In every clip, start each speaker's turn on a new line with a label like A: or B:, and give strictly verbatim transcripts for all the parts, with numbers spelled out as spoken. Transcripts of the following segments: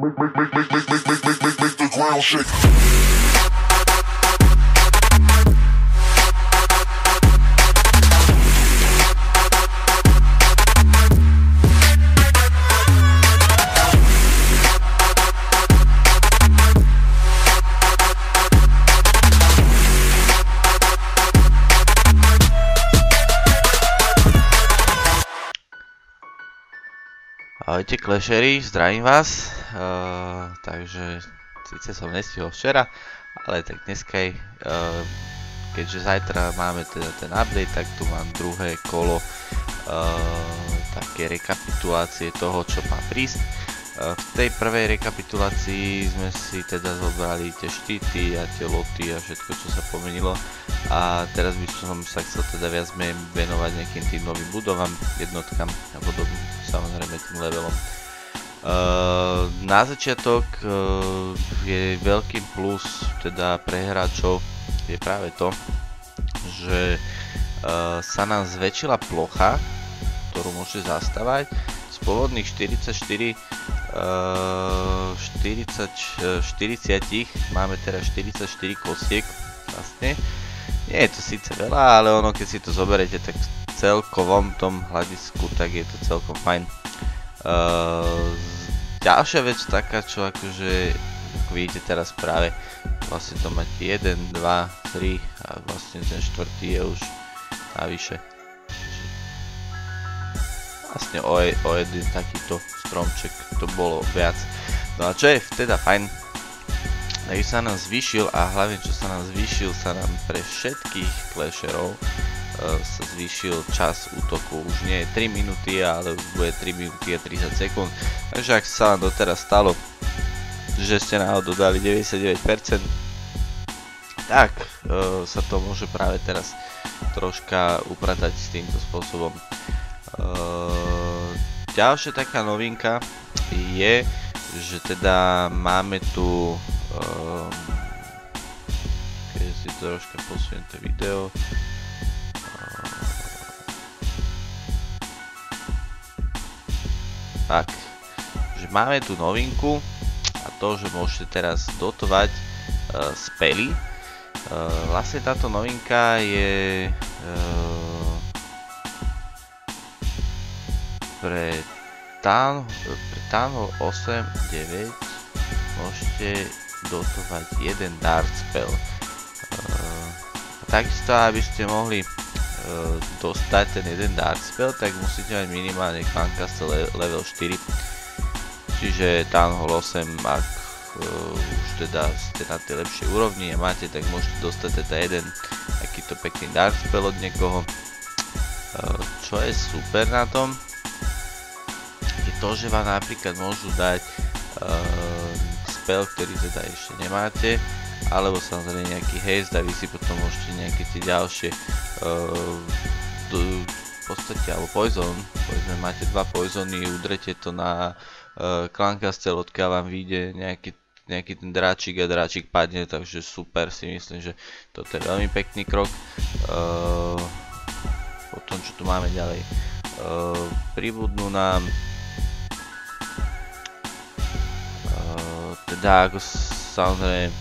A: Ahojte Clashery, zdravím vás, uh, takže síce som nestihol včera, ale tak dneska aj, uh, keďže zajtra máme teda ten update, tak tu mám druhé kolo uh, také rekapitulácie toho, čo má prísť. Uh, v tej prvej rekapitulácii sme si teda zobrali tie štíty a tie loty a všetko, čo sa pomenilo, a teraz by som sa chcel teda viac venovať nejakým tým novým budovám, jednotkám a podobným, samozrejme tým levelom. Uh, na začiatok uh, je veľký plus teda pre hráčov je práve to, že uh, sa nám zväčšila plocha, ktorú môžete zastávať. Z pôvodných štyridsaťštyri uh, štyridsať, štyridsať máme teraz štyridsaťštyri kostiek vlastne. Nie je to síce veľa, ale ono keď si to zoberiete, tak v celkovom tom hľadisku, tak je to celkom fajn. Uh, ďalšia vec taká, čo akože, ako vidíte teraz práve, vlastne to máte jeden, dva, tri a vlastne ten štvrtý je už navyše. Vlastne o, o jeden takýto stromček to bolo viac. No a čo je teda fajn, takže sa nám zvýšil, a hlavne čo sa nám zvýšil, sa nám pre všetkých clasherov uh, sa zvýšil čas útoku. Už nie je tri minúty, ale už bude tri minúty a tridsať sekúnd. Takže ak sa vám doteraz stalo, že ste náhodou dali deväťdesiatdeväť percent, tak uh, sa to môže práve teraz troška upratať s týmto spôsobom. Uh, ďalšia taká novinka je, že teda máme tu Um, keď si troška posuniem to video, uh, tak, že máme tu novinku a to, že môžete teraz dotovať uh, spely. Uh, vlastne táto novinka je uh, pre Townhall osem deväť môžete dotovať jeden dart spell. Uh, takisto, aby ste mohli uh, dostať ten jeden dart spell, tak musíte mať minimálne Clancaster le level štyri. Čiže Townhall osem, ak uh, už teda ste na tej lepšej úrovni a máte, tak môžete dostať teda jeden takýto pekný dart spell od niekoho. Uh, čo je super na tom, je to, že vám napríklad môžu dať uh, spell, ktorý teda ešte nemáte, alebo samozrejme nejaký haste, a vy si potom môžete nejaké tie ďalšie uh, do, v podstate, alebo poison, povedzme máte dva poisony, udrete to na uh, Clancaster, odkiaľ vám vyjde nejaký, nejaký ten dráčik a dráčik padne, takže super, si myslím, že toto je veľmi pekný krok. Uh, potom čo tu máme ďalej, uh, pribudnú nám teda ako samozrejme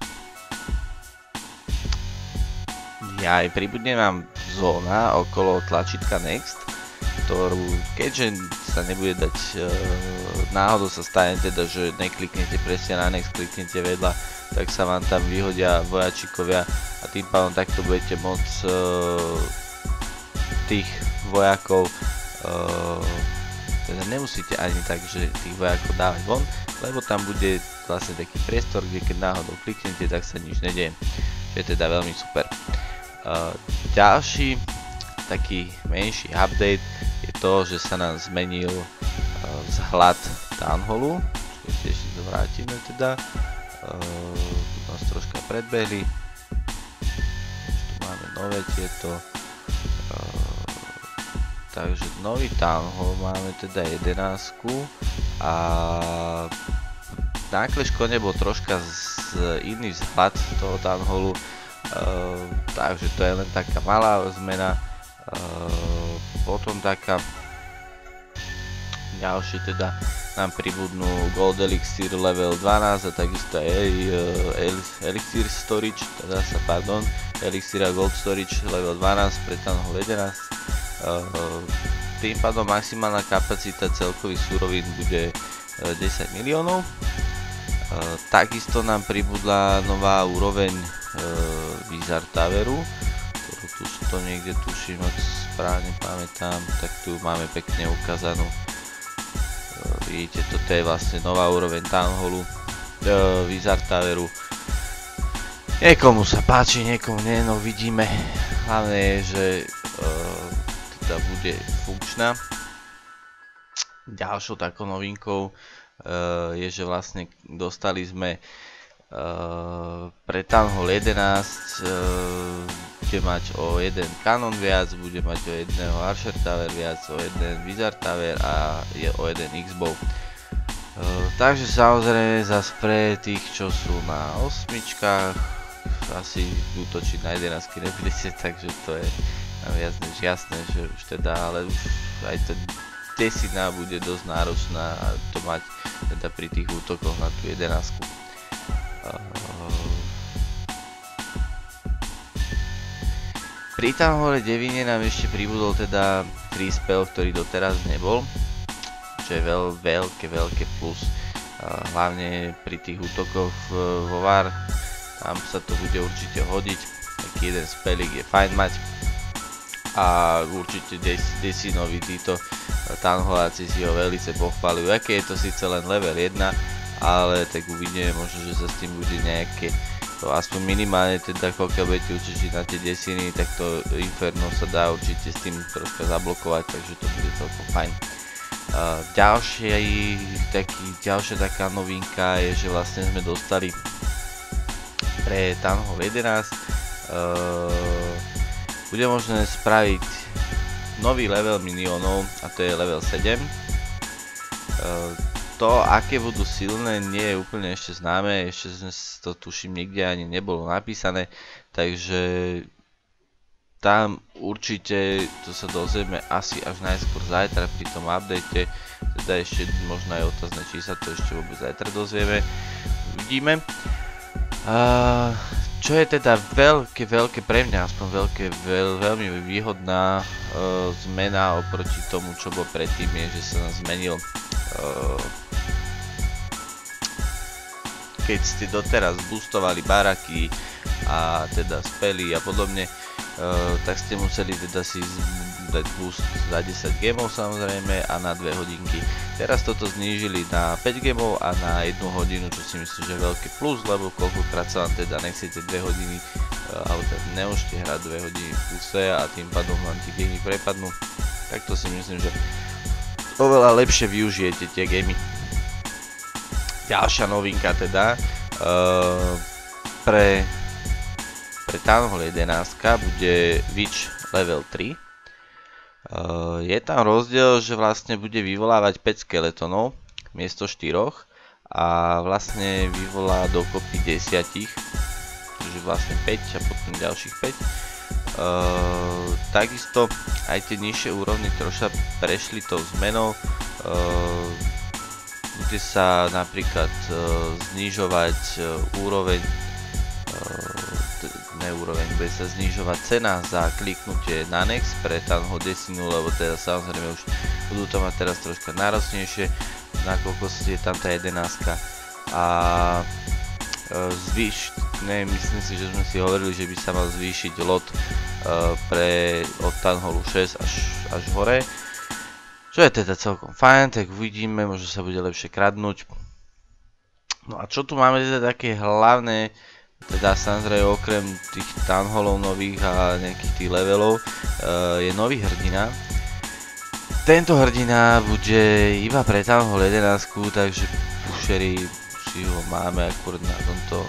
A: ja aj pribudne vám zóna okolo tlačítka next, ktorú keďže sa nebude dať uh, náhodou sa stane teda, že nekliknete presne na next, kliknete vedľa, tak sa vám tam vyhodia vojačikovia a tým pádom takto budete môcť uh, tých vojakov uh, teda nemusíte ani tak, že tých vojakov dávať von, lebo tam bude vlastne taký priestor, kde keď náhodou kliknete, tak sa nič nedieje. Čo je teda veľmi super. Uh, ďalší taký menší update je to, že sa nám zmenil uh, vzhľad Townhallu. Ešte si to vrátime teda. Uh, tu nás troška predbehli. Tu máme nové tieto. Uh, takže nový Townhall máme teda jedenásku a na Clash Clone bol troška z iný vzhľad toho Townhallu, uh, takže to je len taká malá zmena. Uh, potom taká ďalšie teda nám pribudnú Gold Elixir level dvanásť a takisto aj Elixir Storage, teda sa pardon, Elixir a Gold Storage level dvanásť pre Townhall jedenásť. Tým pádom maximálna kapacita celkových surovín bude desať miliónov. Takisto nám pribudla nová úroveň Wizard Toweru, ktorú tu to niekde tuším, ak správne pamätám, tak tu máme pekne ukázanú. Vidíte, toto je vlastne nová úroveň Townhallu, Wizard Toweru. Niekomu sa páči, niekomu nie, no vidíme. Hlavne je, že teda bude funkčná. Ďalšou takou novinkou je, že vlastne dostali sme pre Townhall jedenásť bude mať o jeden kanon viac, bude mať o jedného Archer Tower viac, o jeden Wizard Tower a je o jeden X-Bow. Takže samozrejme zase pre tých, čo sú na osmičkách, asi útočiť na jedenástky nebudete, takže to je viac než jasné, že už teda, ale už aj to desina bude dosť náročná to mať teda pri tých útokoch na tú jedenástku. Pri Townhalle deväť nám ešte pribudol teda free spell, ktorý doteraz nebol, čo je veľ, veľké, veľké plus. Hlavne pri tých útokoch vo var, tam sa to bude určite hodiť, taký jeden spelík je fajn mať. A určite des, desinovi títo Townhalláci si ho veľce pochváľujú, aké je to síce len level jeden, ale tak uvidíme, možno, že sa s tým bude nejaké, to aspoň minimálne teda pokiaľ budete určite na tie desiny, tak to Inferno sa dá určite s tým troška zablokovať, takže to bude celkom fajn. Uh, ďalšie, taký, ďalšia taká novinka je, že vlastne sme dostali pre Townhall jedenásť uh, bude možné spraviť nový level miniónov a to je level sedem. Uh, To, aké budú silné, nie je úplne ešte známe, ešte to tuším nikde ani nebolo napísané, takže tam určite to sa dozvieme asi až najskôr zajtra pri tom update, teda ešte možno aj otázne, či sa to ešte vôbec zajtra dozvieme, uvidíme. Uh, čo je teda veľké, veľké pre mňa, aspoň veľké, veľ, veľmi výhodná uh, zmena oproti tomu, čo bolo predtým, je, že sa nám zmenil uh, keď ste doteraz boostovali baraky a teda spely a podobne, uh, tak ste museli teda si dať boost za desať gemov samozrejme a na dve hodinky. Teraz toto znížili na päť gemov a na jednu hodinu, čo si myslím, že je veľký plus, lebo koľkokrát sa vám teda nechcete dve hodiny, uh, alebo teda nemôžete hrať dve hodiny v kuse a tým pádom vám tie gemy prepadnú, tak to si myslím, že oveľa lepšie využijete tie gemy. Ďalšia novinka teda, uh, pre, pre Townhall jedenásť bude Witch level tri. Uh, je tam rozdiel, že vlastne bude vyvolávať päť skeletonov miesto štyroch a vlastne vyvolá dokopy desať, čiže vlastne päť a potom ďalších päť. Uh, takisto aj tie nižšie úrovne troška prešli tou zmenou. Uh, bude sa napríklad uh, znižovať uh, úroveň, uh, ne úroveň, bude sa znižovať cena za kliknutie na next pre Townhall desinu, lebo teda samozrejme už budú to mať teraz troška náročnejšie, nakoľko je tam tá jedenástka. A uh, zvýš, ne, myslím si, že sme si hovorili, že by sa mal zvýšiť lot uh, pre od Townhallu šesť až, až hore. Čo je teda celkom fajn, tak uvidíme, možno sa bude lepšie kradnúť. No a čo tu máme teda také hlavné, teda samozrejme okrem tých Townhallov nových a nejakých tých levelov, uh, je nový hrdina. Tento hrdina bude iba pre Townhall jedenásť, takže pušeri si ho máme akurát na tomto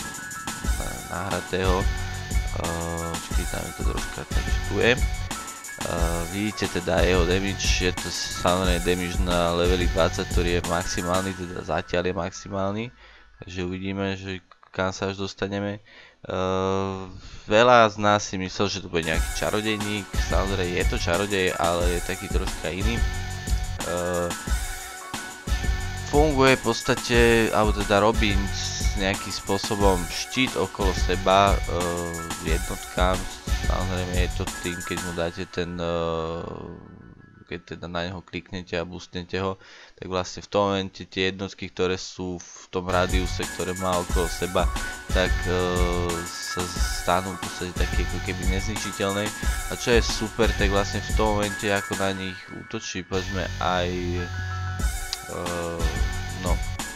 A: nahratého. Uh, Počkej, tam je to troška, takže tu je. Uh, vidíte teda jeho damage, je to samozrejme damage na leveli dvadsať, ktorý je maximálny, teda zatiaľ je maximálny, takže uvidíme, že kam sa až dostaneme. Uh, veľa z nás si myslel, že to bude nejaký čarodejník, samozrejme je to čarodej, ale je taký troška iný. Uh, funguje v podstate, alebo teda robí nejakým spôsobom štít okolo seba jednotkám. Samozrejme je to tým, keď mu dáte ten, keď teda na neho kliknete a boostnete ho, tak vlastne v tom momente tie jednotky, ktoré sú v tom rádiuse, ktoré má okolo seba, tak sa stanú v podstate také ako keby nezničiteľné. A čo je super, tak vlastne v tom momente, ako na nich útočí, povedzme aj Uh, no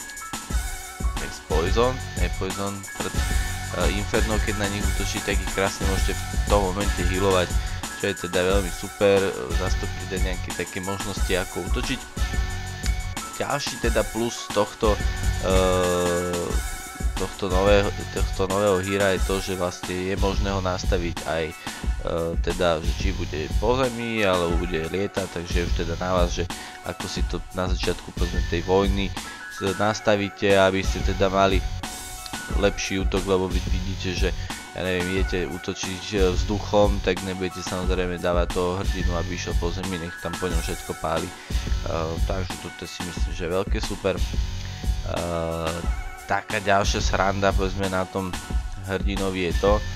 A: Poison, ne Poison, pred uh, Inferno, keď na nich útočí, tak ich krásne môžete v tom momente healovať, čo je teda veľmi super, zase to príde nejaké také možnosti ako útočiť. Ďalší teda plus tohto uh, tohto nového, tohto nového híra je to, že vlastne je možné ho nastaviť aj uh, teda, že či bude po zemi alebo bude lietať, takže už teda na vás, že ako si to na začiatku povedzme tej vojny nastavíte, aby ste teda mali lepší útok, lebo vy vidíte, že ja neviem, idete útočiť vzduchom, tak nebudete samozrejme dávať toho hrdinu, aby išiel po zemi, nech tam po ňom všetko páli. Uh, takže toto si myslím, že je veľké super. Uh, taká ďalšia sranda povedzme na tom hrdinovi je to, uh,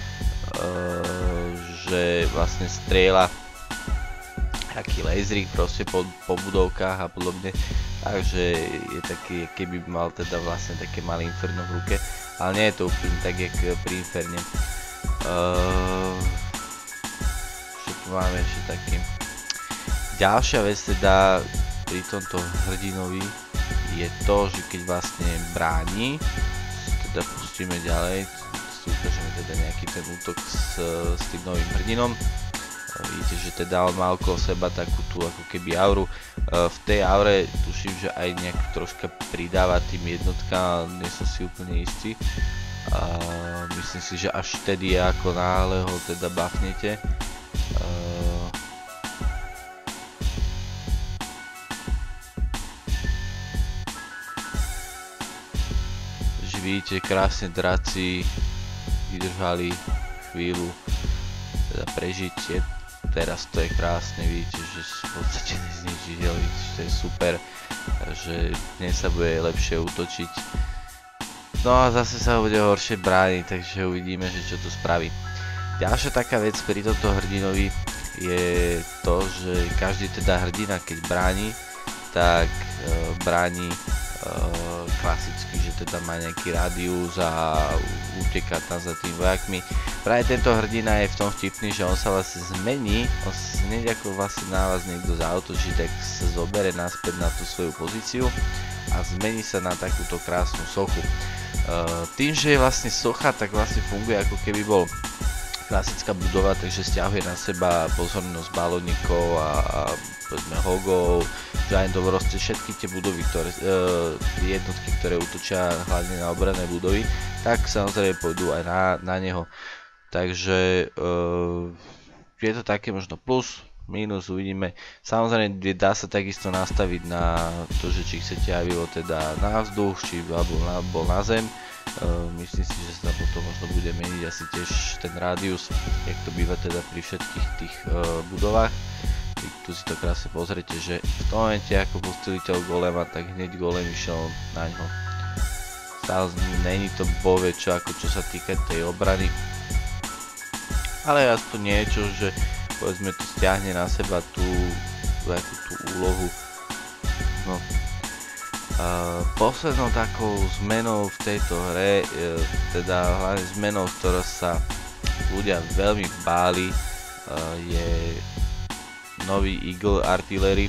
A: že vlastne strieľa taký laserik proste po, po budovkách a podobne, takže je taký, keby mal teda vlastne také malé inferno v ruke, ale nie je to úplne tak jak pri inferne. Uh, čo tu máme ešte taký. Ďalšia vec teda pri tomto hrdinovi je to, že keď vlastne bráni, teda pustíme ďalej, si ukážeme teda nejaký ten útok s, s tým novým hrdinom. Vidíte, že teda on má okolo seba takú tú ako keby auru. V tej aure tuším, že aj nejak troška pridáva tým jednotkám, ale nie som si úplne istý. A myslím si, že až vtedy ako náhle ho teda buffnete. Takže vidíte, krásne draci vydržali chvíľu teda prežiť. Teraz to je krásne, vidíte, že v podstate nezničiteľný, to je super, že dnes sa bude lepšie útočiť. No a zase sa bude horšie brániť, takže uvidíme, že čo to spraví. Ďalšia taká vec pri tomto hrdinovi je to, že každý teda hrdina, keď bráni, tak e, bráni e, klasicky, že teda má nejaký rádius a uteká tam za tým vojakmi. Práve tento hrdina je v tom vtipný, že on sa vlastne zmení, on sa hneď ako vlastne na vás niekto zaútočí, tak sa zobere naspäť na tú svoju pozíciu a zmení sa na takúto krásnu sochu. Uh, tým, že je vlastne socha, tak vlastne funguje ako keby bol klasická budova, takže stiahuje na seba pozornosť balónikov a, a povedzme hogov, giantov, proste všetky tie budovy, ktoré, uh, jednotky, ktoré útočia hlavne na obranné budovy, tak samozrejme pôjdu aj na, na neho. Takže uh, je to také možno plus, minus, uvidíme. Samozrejme dá sa takisto nastaviť na to, že či chcete, aby bol teda na vzduch, či alebo na, bol na zem. Uh, myslím si, že sa potom možno bude meniť asi tiež ten rádius, jak to býva teda pri všetkých tých uh, budovách. Tu si to krásne pozrite, že v tom momente ako pustili toho golema, tak hneď golem išiel na ňo. Stále není to bove čo, ako čo sa týka tej obrany. Ale aspoň niečo, že povedzme to stiahne na seba tú, tú, tú úlohu. No. Uh, poslednou takou zmenou v tejto hre, uh, teda hlavne zmenou, ktorá sa ľudia veľmi báli, uh, je nový Eagle Artillery.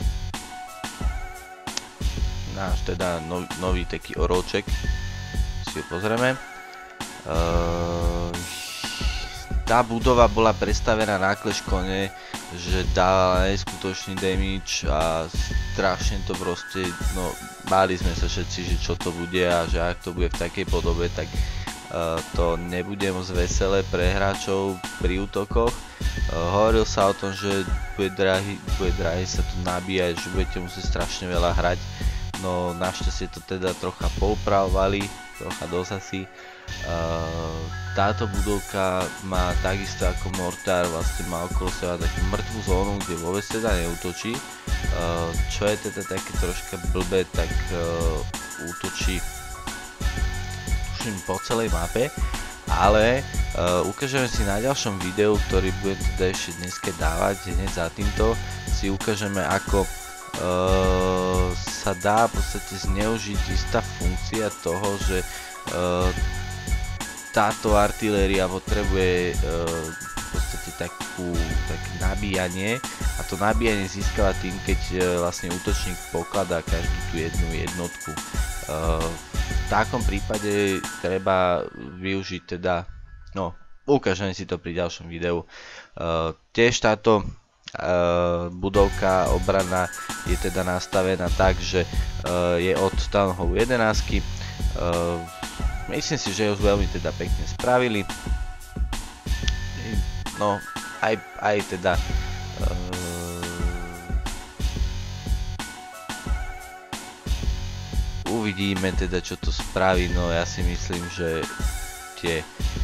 A: Náš teda nov, nový taký orolček. Si ho pozrieme. Uh, Tá budova bola predstavená na Clash Kone, že dávala neskutočný damage a strašne to proste, no báli sme sa všetci, že čo to bude a že ak to bude v takej podobe, tak uh, to nebude moc veselé pre hráčov pri útokoch. Uh, hovoril sa o tom, že bude drahý, bude drahý sa tu nabíjať, že budete musieť strašne veľa hrať. no našťastie to teda trocha poupravovali, trocha dosť asi. Uh, táto budovka má takisto ako Mortar, vlastne má okolo seba takú mŕtvú zónu, kde vôbec teda neútočí. Uh, čo je teda také troška blbé, tak uh, útočí tuším po celej mape, ale uh, ukážeme si na ďalšom videu, ktorý budem teda ešte dneska dávať, hneď za týmto si ukážeme, ako uh, sa dá v podstate zneužiť istá funkcia toho, že uh, táto artiléria potrebuje uh, v podstate takú, také nabíjanie, a to nabíjanie získava tým, keď uh, vlastne útočník pokladá každú tú jednu jednotku. Uh, v takom prípade treba využiť teda, no ukážem si to pri ďalšom videu. Uh, tiež táto uh, budovka obrana je teda nastavená tak, že uh, je od Town Hallu jedenásť. Uh, Myslím si, že ho veľmi teda pekne spravili. No, aj, aj teda uh, uvidíme teda, čo to spraví. No ja si myslím, že tie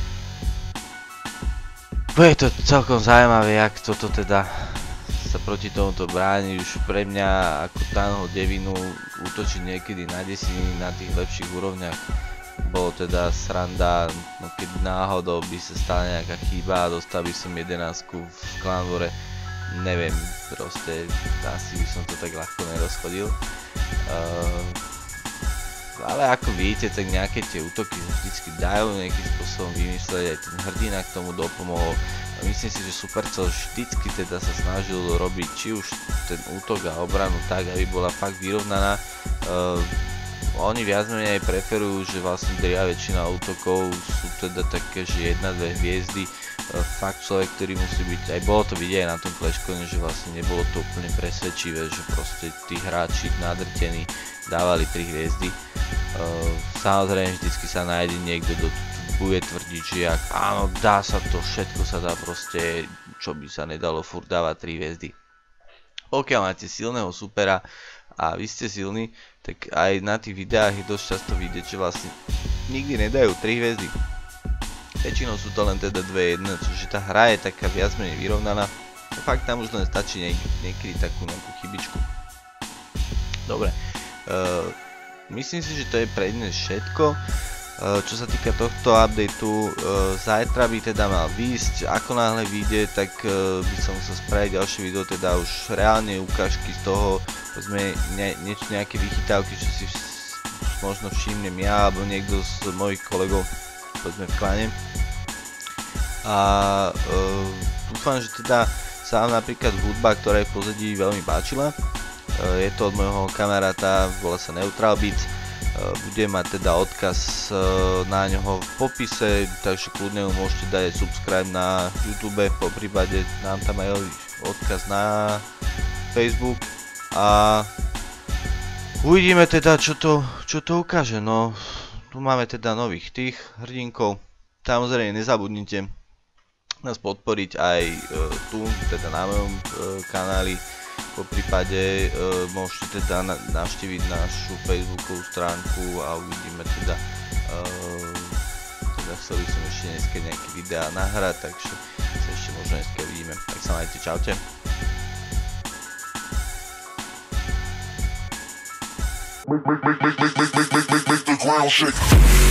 A: bude to celkom zaujímavé, jak toto teda sa proti tomuto bráni. Už pre mňa ako Town Hall deväť útočiť niekedy na desiny na tých lepších úrovniach bolo teda sranda, no keď náhodou by sa stala nejaká chyba a dostal by som jedenásku v Clanware, neviem, proste asi by som to tak ľahko nerozchodil. Uh, ale ako vidíte, tak nejaké tie útoky vždycky dajú nejakým spôsobom vymysleť, aj ten hrdina k tomu dopomohol. Myslím si, že Supercell vždycky teda sa snažil robiť či už ten útok a obranu tak, aby bola fakt vyrovnaná. Uh, Oni viac menej aj preferujú, že vlastne drvivá väčšina útokov sú teda také, že jedna, dve hviezdy. Fakt človek, ktorý musí byť, aj bolo to vidieť aj na tom Clashcone, že vlastne nebolo to úplne presvedčivé, že proste tí hráči nadrtení dávali tri hviezdy. Samozrejme vždycky sa nájde niekto, kto bude tvrdiť, že ak áno, dá sa to, všetko sa dá proste, čo by sa nedalo furt dávať tri hviezdy. Pokiaľ máte silného supera a vy ste silní, tak aj na tých videách je dosť často vidieť, že vlastne nikdy nedajú tri hviezdy. Väčšinou sú to len teda dve jedné, čiže tá hra je taká viac menej vyrovnaná. Fakt tam už len stačí niek niekedy takú nejakú chybičku. Dobre, uh, myslím si, že to je pre dnes všetko. Uh, čo sa týka tohto updateu, uh, zajtra by teda mal výjsť, ako náhle vyjde, tak uh, by som musel spraviť ďalšie video, teda už reálne ukážky z toho, povedzme ne, niečo, nejaké vychytávky, čo si možno všimnem ja, alebo niekto z mojich kolegov, povedzme v klane. A uh, dúfam, že teda sa vám napríklad hudba, ktorá je v pozadí, veľmi páčila. Uh, je to od môjho kamaráta, volá sa Neutral Beats. Bude mať teda odkaz na ňoho v popise, takže kľudne mu môžete dať aj subscribe na YouTube, po prípade nám tam aj odkaz na Facebook a uvidíme teda, čo to, čo to ukáže. No, tu máme teda nových tých hrdinkov. Samozrejme nezabudnite nás podporiť aj tu, teda na mojom kanáli. Po prípade e, môžete teda na, navštíviť našu facebookovú stránku a uvidíme teda, e, teda chcel by som ešte dneska nejaké videá nahrať, takže sa ešte možno dneska vidíme. Tak sa majte, čaute. Make, make, make, make, make, make, make, make, make the ground shake.